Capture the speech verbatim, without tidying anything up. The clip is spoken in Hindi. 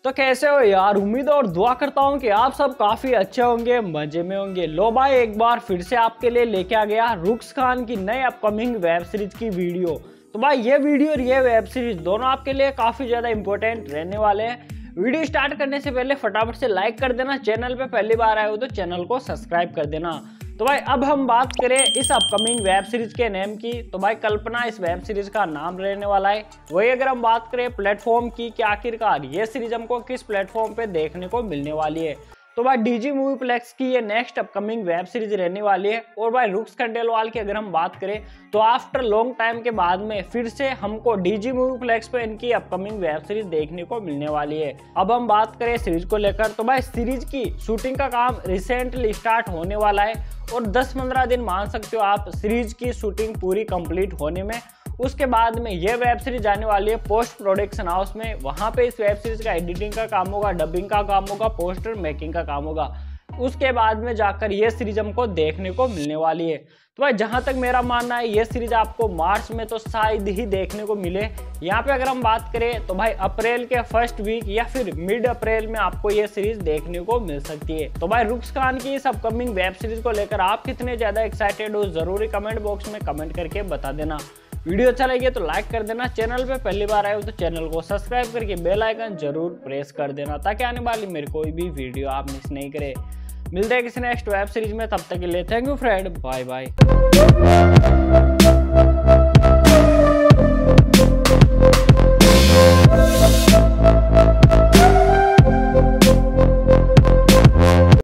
तो कैसे हो यार, उम्मीद और दुआ करता हूँ कि आप सब काफी अच्छे होंगे, मजे में होंगे। लो भाई, एक बार फिर से आपके लिए लेके आ गया रुक्स खान की नई अपकमिंग वेब सीरीज की वीडियो। तो भाई ये वीडियो और ये वेब सीरीज दोनों आपके लिए काफी ज्यादा इंपॉर्टेंट रहने वाले हैं। वीडियो स्टार्ट करने से पहले फटाफट से लाइक कर देना, चैनल पे पहली बार आए हो तो चैनल को सब्सक्राइब कर देना। तो भाई अब हम बात करें इस अपकमिंग वेब सीरीज के नेम की, तो भाई कल्पना इस वेब सीरीज का नाम रहने वाला है। वही अगर हम बात करें प्लेटफॉर्म की कि आखिरकार ये सीरीज हमको किस प्लेटफॉर्म पे देखने को मिलने वाली है, तो भाई डीजी मूवी प्लेक्स की ये नेक्स्ट अपकमिंग वेब सीरीज रहने वाली है। और भाई रुक्स खंडेलवाल की अगर हम बात करें तो आफ्टर लॉन्ग टाइम के बाद में फिर से हमको डीजी मूवी प्लेक्स पे इनकी अपकमिंग वेब सीरीज देखने को मिलने वाली है। अब हम बात करें सीरीज को लेकर, तो भाई सीरीज की शूटिंग का काम रिसेंटली स्टार्ट होने वाला है और दस पंद्रह दिन मान सकते हो आप सीरीज की शूटिंग पूरी कंप्लीट होने में। उसके बाद में ये वेब सीरीज जाने वाली है पोस्ट प्रोडक्शन हाउस में। वहां पे इस वेब सीरीज का एडिटिंग का काम होगा, डबिंग का काम होगा, पोस्टर मेकिंग का काम होगा। उसके बाद में जाकर ये सीरीज हमको देखने को मिलने वाली है। तो भाई जहां तक मेरा मानना है ये सीरीज आपको मार्च में तो शायद ही देखने को मिले। यहाँ पे अगर हम बात करें तो भाई अप्रैल के फर्स्ट वीक या फिर मिड अप्रैल में आपको ये सीरीज देखने को मिल सकती है। तो भाई रुक्स खान की इस अपकमिंग वेब सीरीज को लेकर आप कितने ज्यादा एक्साइटेड हो, जरूरी कमेंट बॉक्स में कमेंट करके बता देना। वीडियो अच्छा लगे तो लाइक कर देना, चैनल पे पहली बार आए हो तो चैनल को सब्सक्राइब करके बेल आइकन जरूर प्रेस कर देना ताकि आने वाली मेरी कोई भी वीडियो आप मिस नहीं करे। मिलते हैं किसी नेक्स्ट वेब सीरीज में, तब तक के लिए thank you friend, bye bye.